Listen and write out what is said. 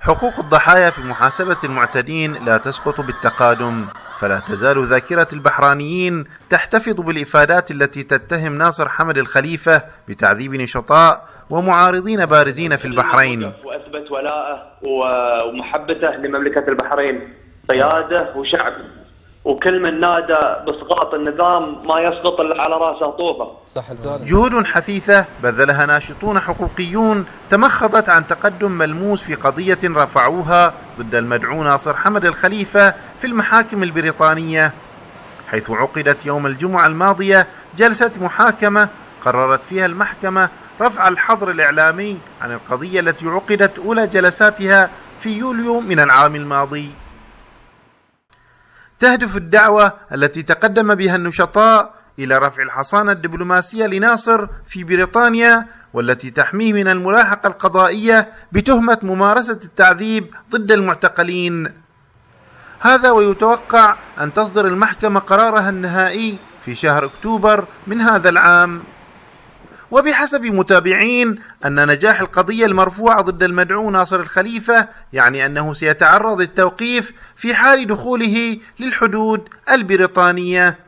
حقوق الضحايا في محاسبة المعتدين لا تسقط بالتقادم، فلا تزال ذاكرة البحرانيين تحتفظ بالإفادات التي تتهم ناصر حمد الخليفة بتعذيب نشطاء ومعارضين بارزين في البحرين، وأثبت ولاءه ومحبته لمملكة البحرين قيادة وشعب، وكل من نادى بسقاط النظام ما يسقط إلا على رأسه طوفة. جهود حثيثة بذلها ناشطون حقوقيون تمخضت عن تقدم ملموس في قضية رفعوها ضد المدعو ناصر حمد الخليفة في المحاكم البريطانية، حيث عقدت يوم الجمعة الماضية جلسة محاكمة قررت فيها المحكمة رفع الحظر الإعلامي عن القضية التي عقدت أولى جلساتها في يوليو من العام الماضي. تهدف الدعوة التي تقدم بها النشطاء إلى رفع الحصانة الدبلوماسية لناصر في بريطانيا، والتي تحميه من الملاحقة القضائية بتهمة ممارسة التعذيب ضد المعتقلين. هذا ويتوقع أن تصدر المحكمة قرارها النهائي في شهر أكتوبر من هذا العام. وبحسب متابعين أن نجاح القضية المرفوعة ضد المدعو ناصر الخليفة يعني أنه سيتعرض للتوقيف في حال دخوله للحدود البريطانية.